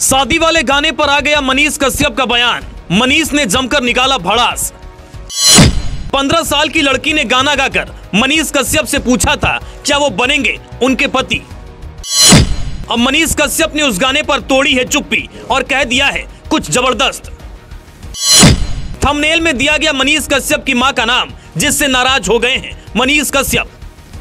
शादी वाले गाने पर आ गया मनीष कश्यप का बयान। मनीष ने जमकर निकाला भड़ास। 15 साल की लड़की ने गाना गाकर मनीष कश्यप से पूछा था क्या वो बनेंगे उनके पति। अब मनीष कश्यप ने उस गाने पर तोड़ी है चुप्पी और कह दिया है कुछ जबरदस्त। थंबनेल में दिया गया मनीष कश्यप की मां का नाम, जिससे नाराज हो गए हैं मनीष कश्यप।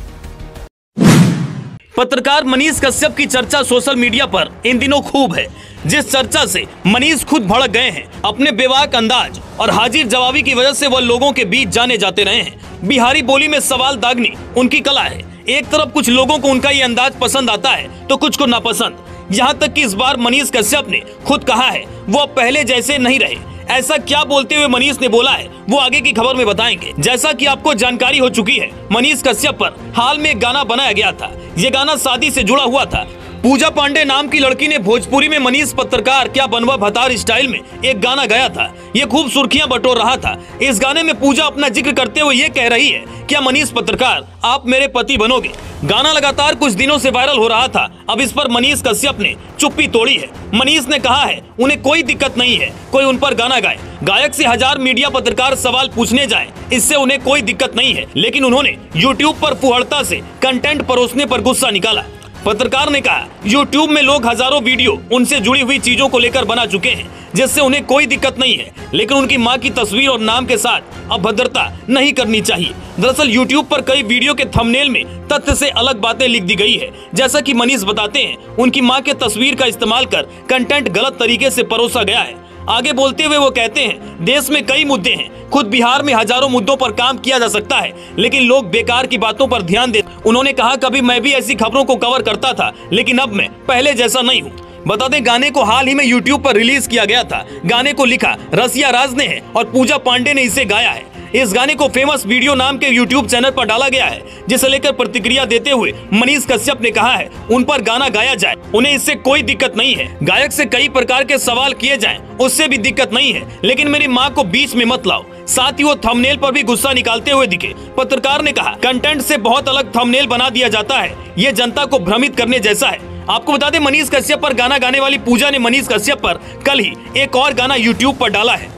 पत्रकार मनीष कश्यप की चर्चा सोशल मीडिया पर इन दिनों खूब है, जिस चर्चा से मनीष खुद भड़क गए हैं। अपने बेबाक अंदाज और हाजिर जवाबी की वजह से वह लोगों के बीच जाने जाते रहे हैं। बिहारी बोली में सवाल दागनी उनकी कला है। एक तरफ कुछ लोगों को उनका ये अंदाज पसंद आता है तो कुछ को नापसंद। यहाँ तक कि इस बार मनीष कश्यप ने खुद कहा है वो अब पहले जैसे नहीं रहे। ऐसा क्या बोलते हुए मनीष ने बोला है वो आगे की खबर में बताएंगे। जैसा कि आपको जानकारी हो चुकी है, मनीष कश्यप पर हाल में एक गाना बनाया गया था। ये गाना शादी से जुड़ा हुआ था। पूजा पांडे नाम की लड़की ने भोजपुरी में मनीष पत्रकार क्या बनवा भतार स्टाइल में एक गाना गाया था। ये खूब सुर्खियां बटोर रहा था। इस गाने में पूजा अपना जिक्र करते हुए ये कह रही है क्या मनीष पत्रकार आप मेरे पति बनोगे। गाना लगातार कुछ दिनों से वायरल हो रहा था। अब इस पर मनीष कश्यप ने चुप्पी तोड़ी है। मनीष ने कहा है उन्हें कोई दिक्कत नहीं है कोई उन पर गाना गाए। गायक से 1000 मीडिया पत्रकार सवाल पूछने जाएं, इससे उन्हें कोई दिक्कत नहीं है, लेकिन उन्होंने यूट्यूब पर फुहड़ता से कंटेंट परोसने पर गुस्सा निकाला। पत्रकार ने कहा यूट्यूब में लोग हजारों वीडियो उनसे जुड़ी हुई चीजों को लेकर बना चुके हैं, जिससे उन्हें कोई दिक्कत नहीं है, लेकिन उनकी मां की तस्वीर और नाम के साथ अभद्रता नहीं करनी चाहिए। दरअसल यूट्यूब पर कई वीडियो के थंबनेल में तथ्य से अलग बातें लिख दी गई है। जैसा कि मनीष बताते हैं उनकी मां के तस्वीर का इस्तेमाल कर कंटेंट गलत तरीके से परोसा गया है। आगे बोलते हुए वो कहते हैं देश में कई मुद्दे हैं, खुद बिहार में हजारों मुद्दों पर काम किया जा सकता है, लेकिन लोग बेकार की बातों पर ध्यान दे। उन्होंने कहा कभी मैं भी ऐसी खबरों को कवर करता था, लेकिन अब मैं पहले जैसा नहीं हूँ। बता दें गाने को हाल ही में यूट्यूब पर रिलीज किया गया था। गाने को लिखा रसिया राज ने है और पूजा पांडे ने इसे गाया है। इस गाने को फेमस वीडियो नाम के यूट्यूब चैनल पर डाला गया है, जिसे लेकर प्रतिक्रिया देते हुए मनीष कश्यप ने कहा है उन पर गाना गाया जाए, उन्हें इससे कोई दिक्कत नहीं है। गायक से कई प्रकार के सवाल किए जाएं, उससे भी दिक्कत नहीं है, लेकिन मेरी मां को बीच में मत लाओ। साथ ही वो थंबनेल पर भी गुस्सा निकालते हुए दिखे। पत्रकार ने कहा कंटेंट से बहुत अलग थंबनेल बना दिया जाता है, ये जनता को भ्रमित करने जैसा है। आपको बता दें मनीष कश्यप पर गाना गाने वाली पूजा ने मनीष कश्यप पर कल ही एक और गाना यूट्यूब पर डाला है।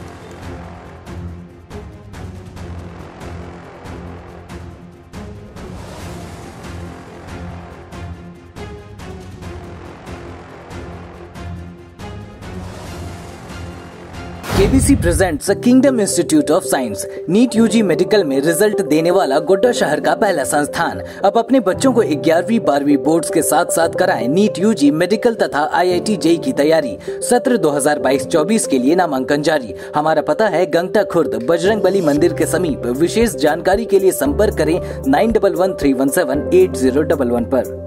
KBC presents a kingdom institute of science NEET UG medical में रिजल्ट देने वाला गोड्डा शहर का पहला संस्थान। अब अपने बच्चों को 11वीं 12वीं बोर्ड्स के साथ साथ कराएं नीट यूजी मेडिकल तथा IIT JEE की तैयारी। सत्र 2022-24 के लिए नामांकन जारी। हमारा पता है गंगटा खुर्द बजरंगबली मंदिर के समीप। विशेष जानकारी के लिए संपर्क करें 9113178011 पर।